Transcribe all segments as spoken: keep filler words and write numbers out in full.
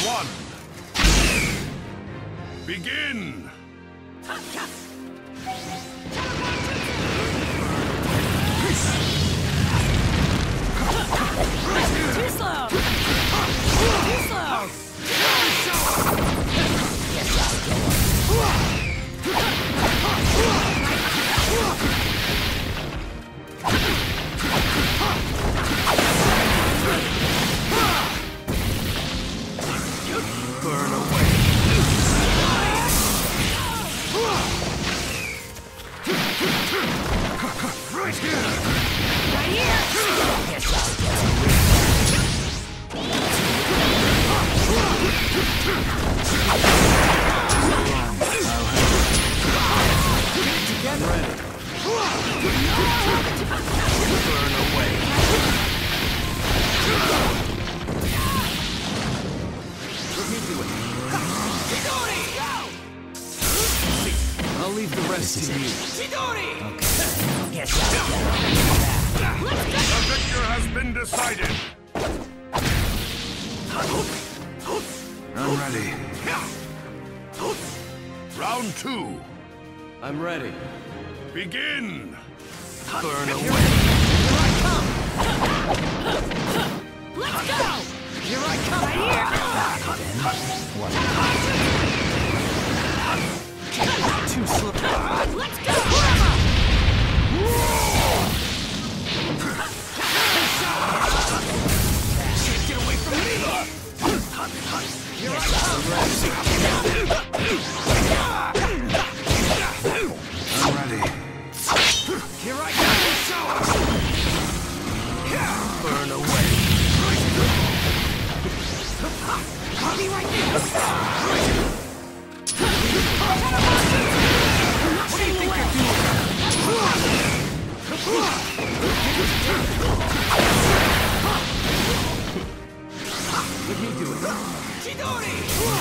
one. Begin! Too slow! Too slow! Burn away. Right here! Right here! Yes, I'll get it. Get ready. Burn away. Let me do it. I'll leave the rest to you. Chidori! Okay. Yes, I'll get it. The victor has been decided. I'm ready. Round two. I'm ready. Begin! Burn away. Here I come! Let's go! Here I come! Right here! Too slow. Let's go! Get away from me! Here I come! I'm ready. Here I come! Burn away. I'll be right there! What do you think you're doing? Let me do it. Chidori!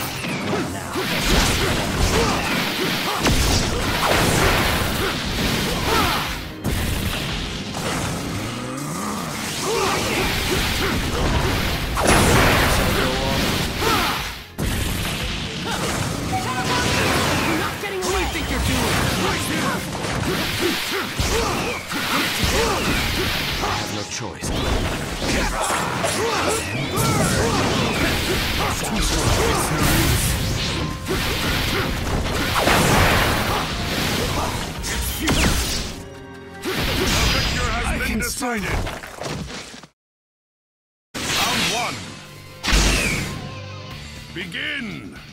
You're not getting What do away! you think you're doing? Right here! I have no choice. The victor has been decided. Round one. Begin!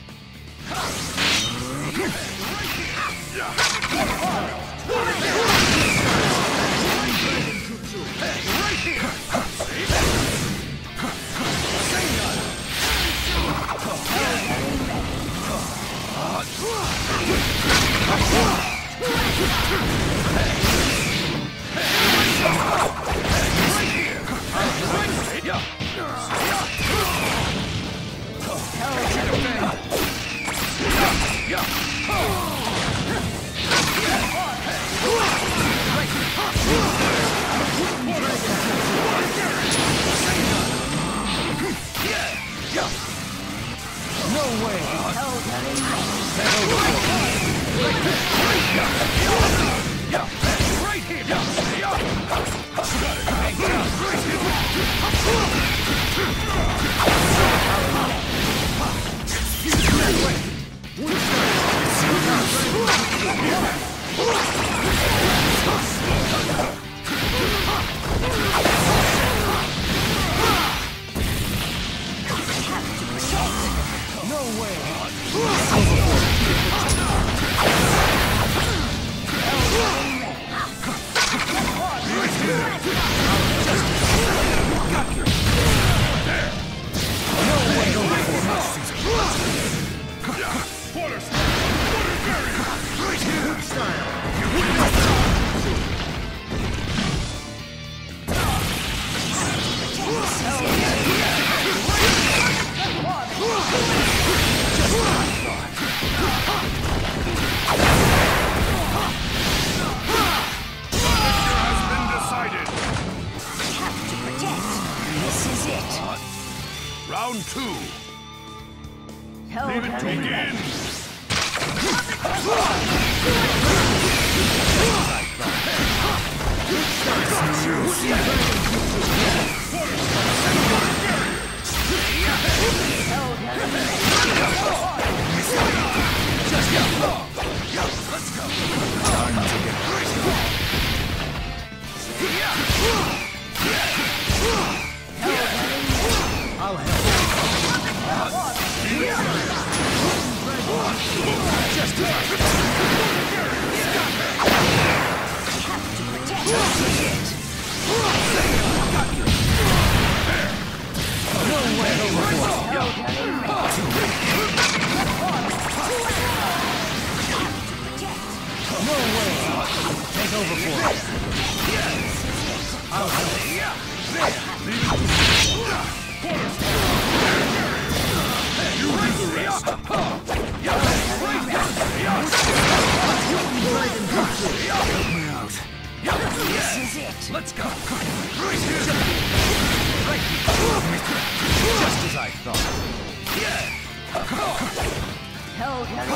No way. Right here! No way. Round two. Leave it to begin. Let's go. Time to get crazy. I'll help. Just as I no way No way! Take over for it. I'll help. You do the rest. Help me out. This is it. Let's go. Right here. Right here. Just as I thought. Yeah. Hell, hell,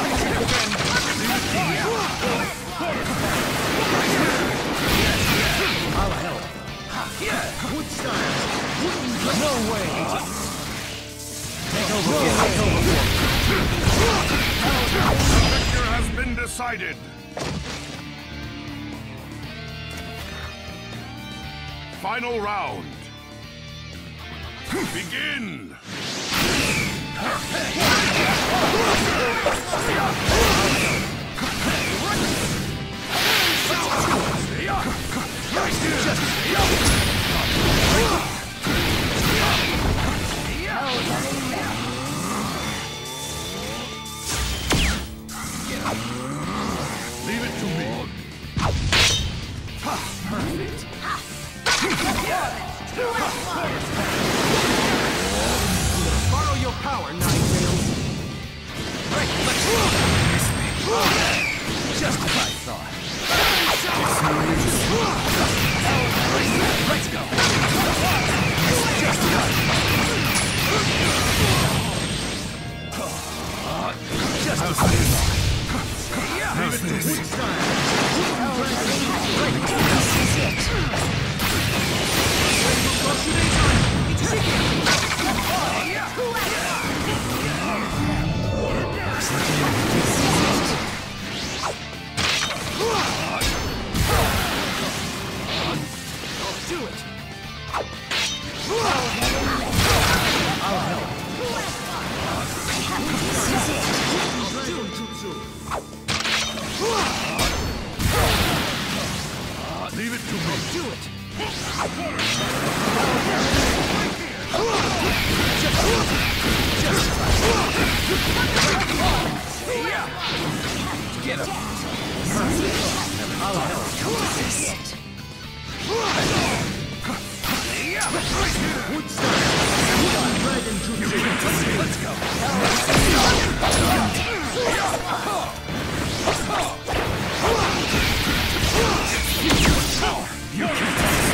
I'll help. Yeah. Wood style. No way. Take over. Take over. The victor has been decided. Final round. Begin. Leave it to me. Perfect. Borrow your power, Ninetales. Right, let's go. Just as I thought. Let's go. Just as I thought. Just as I thought. Leave it to me. This is it. Do it. I'll help. This is it. Leave it to me. Do it. Get him. I'll help. This is it. Let's go. You can't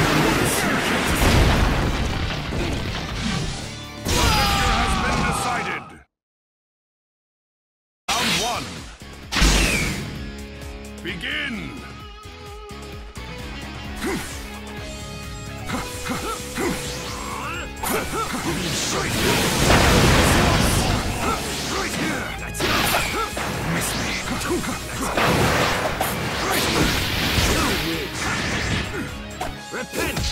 Has been decided. Round one. Begin. Right here. That's it. Miss me. Repent.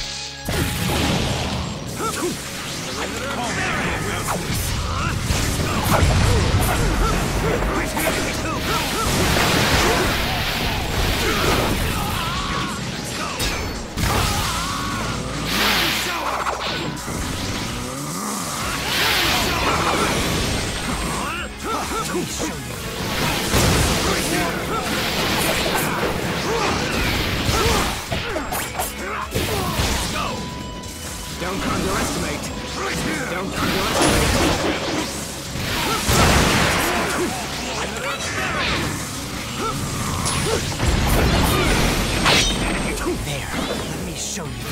Don't underestimate. Right here. Don't underestimate. There. Let me show you.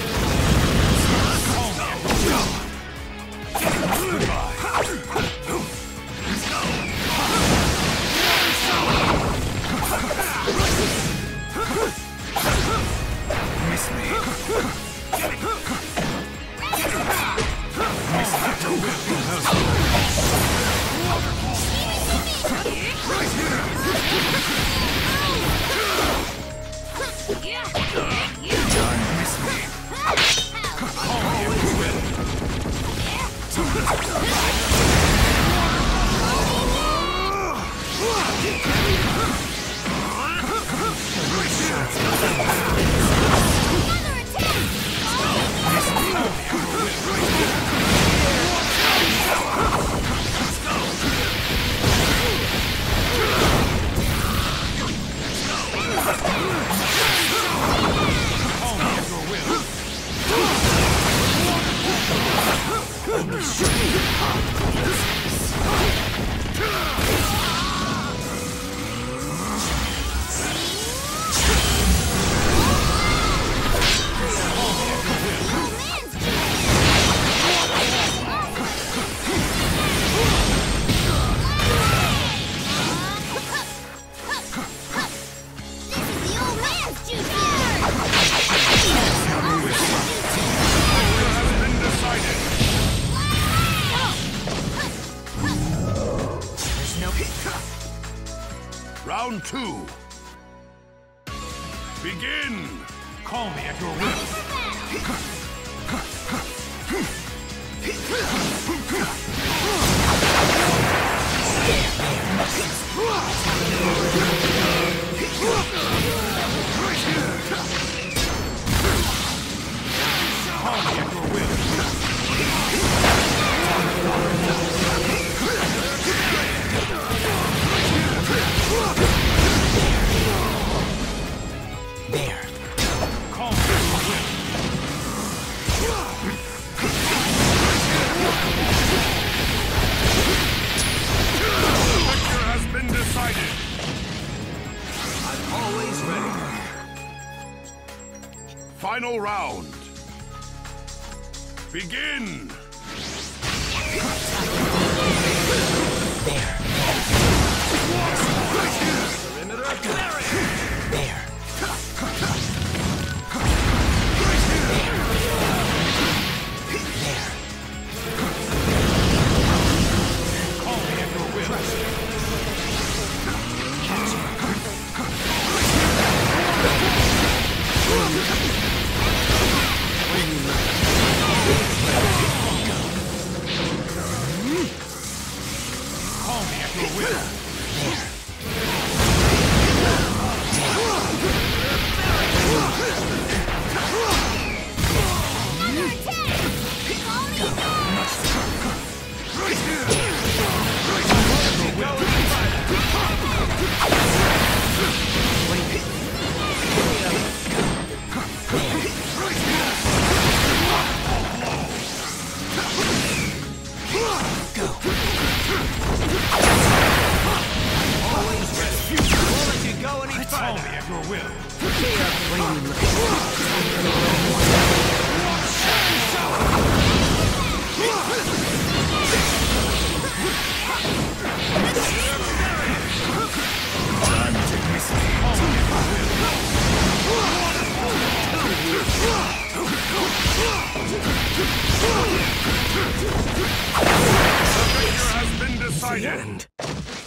Goodbye. Let's go. Round two. Begin! Call me at your will. Call me at your will. There. Call me at your will. The victor has been decided. I'm always ready. Final round. Begin! There. Perimeter clearing. There. Call me at your will. Call me at your will. Call me at your will. The victor has been decided.